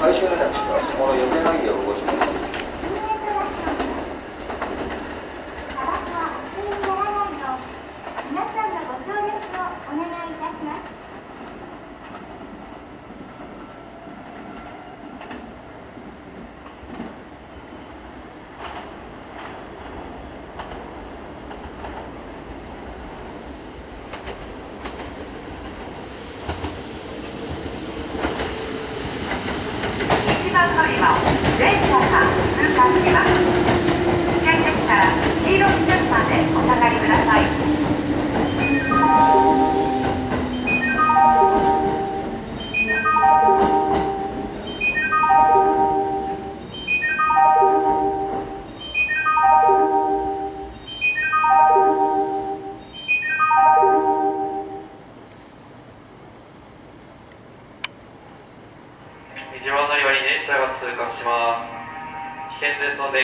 最終連絡します。この予定内容をご注意ください。 皆さんのご協力をお願いいたします。1番乗り場を電車が通過します。点滴から黄色い線までお下がりください。 1番乗り場に電車が通過します。危険ですので